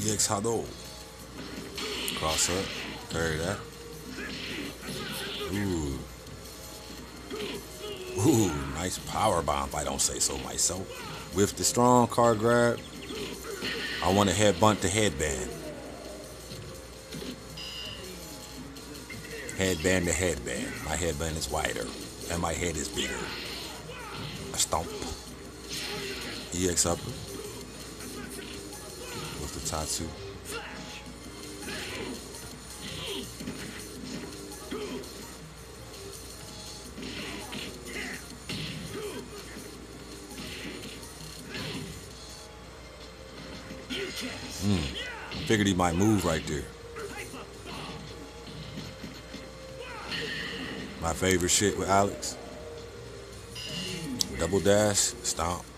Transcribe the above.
EX Hado. Cross up. Carry that. Ooh. Ooh, nice power bomb if I don't say so myself. With the strong card grab, I want to headbutt the headband. Headband to headband. My headband is wider, and my head is bigger. A stomp. EX upper. With the Tatsu. Figured he might move right there. My favorite shit with Alex. Double dash, stomp.